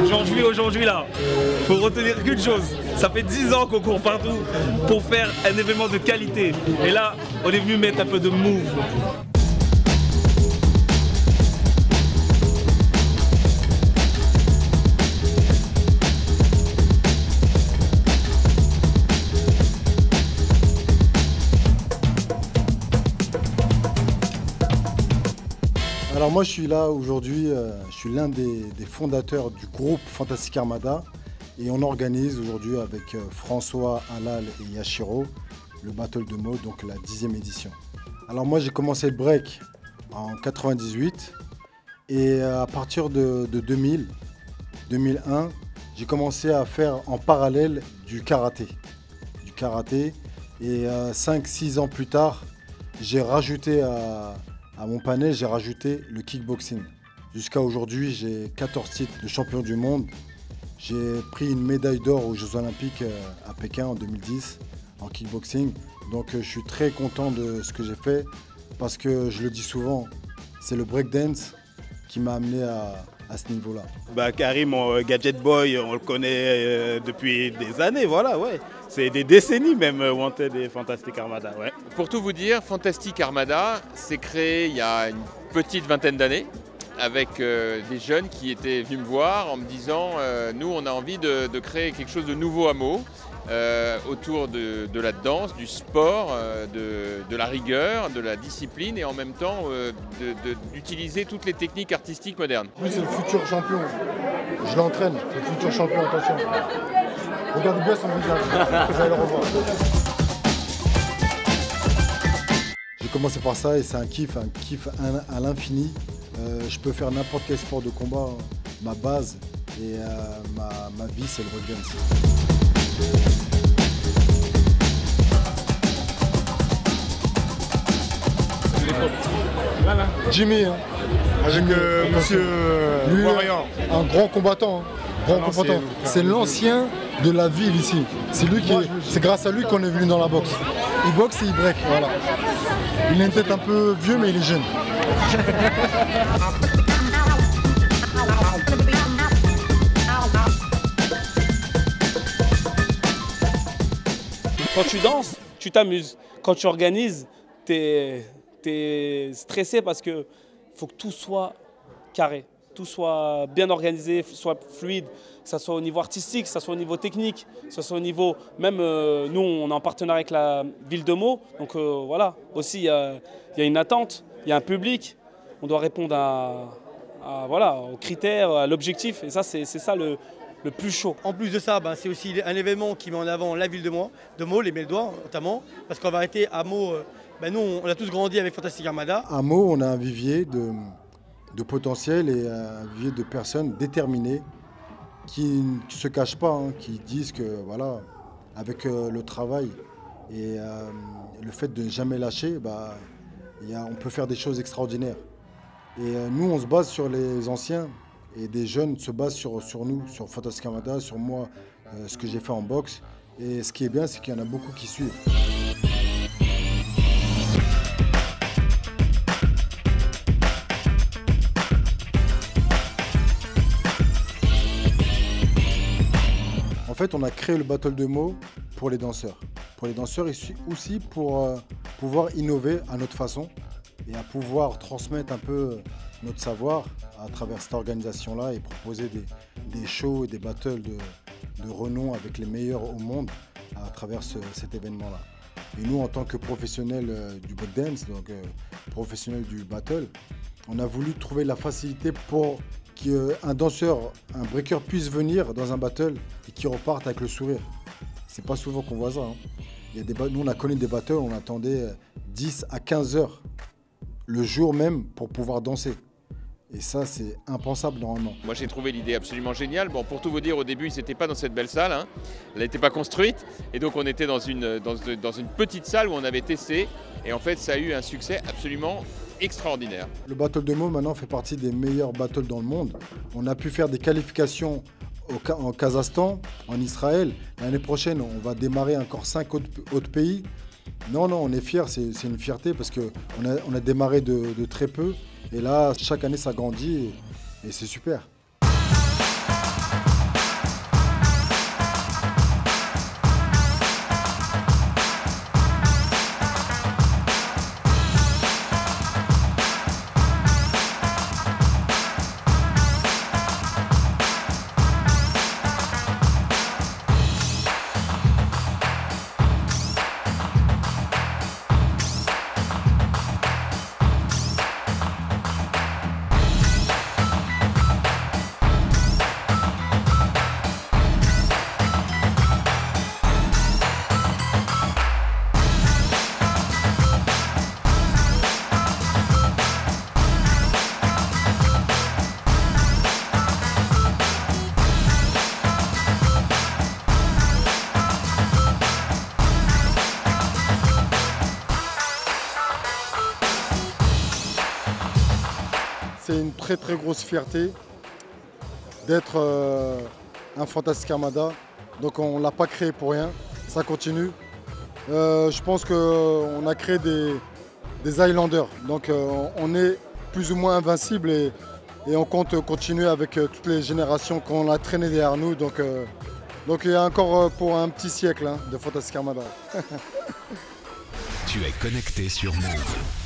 Aujourd'hui là, faut retenir qu'une chose, ça fait 10 ans qu'on court partout pour faire un événement de qualité. Et là, on est venu mettre un peu de move. Alors moi je suis là aujourd'hui, je suis l'un des fondateurs du groupe Fantastic Armada et on organise aujourd'hui avec François, Halal et Yashiro le Battle de Meaux, donc la 10e édition. Alors moi j'ai commencé le break en 98 et à partir de 2001, j'ai commencé à faire en parallèle du karaté. Et 5-6 ans plus tard, j'ai rajouté à mon panel, j'ai rajouté le kickboxing. Jusqu'à aujourd'hui, j'ai 14 titres de champion du monde. J'ai pris une médaille d'or aux Jeux Olympiques à Pékin en 2010 en kickboxing. Donc je suis très content de ce que j'ai fait parce que je le dis souvent, c'est le breakdance qui m'a amené à ce niveau-là. Karim, Gadget Boy, on le connaît depuis des années, voilà, ouais. C'est des décennies même, Wanted et Fantastic Armada, ouais. Pour tout vous dire, Fantastic Armada s'est créé il y a une petite vingtaine d'années avec des jeunes qui étaient venus me voir en me disant nous on a envie de créer quelque chose de nouveau à Meaux autour de la danse, du sport, de la rigueur, de la discipline et en même temps d'utiliser toutes les techniques artistiques modernes. Lui c'est le futur champion, je l'entraîne, c'est le futur champion, attention. Regardez bien son visage, vous allez le revoir. J'ai commencé par ça et c'est un kiff à l'infini. Je peux faire n'importe quel sport de combat, ma base et ma vie c'est le breakdance. Jimmy, hein, avec monsieur Warrior. Un grand combattant. C'est l'ancien de la ville ici. C'est grâce à lui qu'on est venu dans la boxe. Il boxe et il break, voilà. Il a une tête un peu vieux mais il est jeune. Quand tu danses, tu t'amuses. Quand tu organises, t'es stressé parce que faut que tout soit carré, tout soit bien organisé, soit fluide, que ce soit au niveau artistique, que ce soit au niveau technique, que ce soit au niveau... Même nous, on est en partenariat avec la ville de Meaux, donc voilà. Aussi, il y a une attente, il y a un public, on doit répondre voilà, aux critères, à l'objectif, et ça, c'est ça le plus chaud. En plus de ça, c'est aussi un événement qui met en avant la ville de Meaux, les Meldois notamment, parce qu'en vérité, à Meaux, nous, on a tous grandi avec Fantastic Armada. À Meaux, on a un vivier de potentiel et un vivier de personnes déterminées qui ne se cachent pas, hein, qui disent que voilà, avec le travail et le fait de ne jamais lâcher, on peut faire des choses extraordinaires. Et nous, on se base sur les anciens et des jeunes se basent sur nous, sur Fantastic Armada, sur moi, ce que j'ai fait en boxe. Et ce qui est bien, c'est qu'il y en a beaucoup qui suivent. En fait, on a créé le Battle de Meaux pour les danseurs. Pour les danseurs et aussi pour pouvoir innover à notre façon et à pouvoir transmettre un peu notre savoir à travers cette organisation-là et proposer des shows et des battles de renom avec les meilleurs au monde à travers cet événement-là. Et nous, en tant que professionnels du breakdance, donc professionnels du battle, on a voulu trouver la facilité pour qu'un danseur, un breaker puisse venir dans un battle et qu'il reparte avec le sourire. C'est pas souvent qu'on voit ça. Hein. Nous, on a connu des battles, on attendait 10 à 15 heures le jour même pour pouvoir danser. Et ça, c'est impensable normalement. Moi, j'ai trouvé l'idée absolument géniale. Bon, pour tout vous dire, au début, ils n'étaient pas dans cette belle salle. Hein. Elle n'était pas construite. Et donc, on était dans une petite salle où on avait testé. Et en fait, ça a eu un succès absolument extraordinaire. Le Battle de Meaux, maintenant, fait partie des meilleurs battles dans le monde. On a pu faire des qualifications en Kazakhstan, en Israël. L'année prochaine, on va démarrer encore 5 autres pays. Non, on est fiers, c'est une fierté parce qu'on a démarré de très peu. Et là, chaque année, ça grandit et c'est super. c'est une très très grosse fierté d'être un Fantastic Armada. Donc on ne l'a pas créé pour rien, ça continue. Je pense qu'on a créé des Highlanders, donc on est plus ou moins invincible et on compte continuer avec toutes les générations qu'on a traînées derrière nous. Donc il y a encore pour un petit siècle de Fantastic Armada. Tu es connecté sur Move.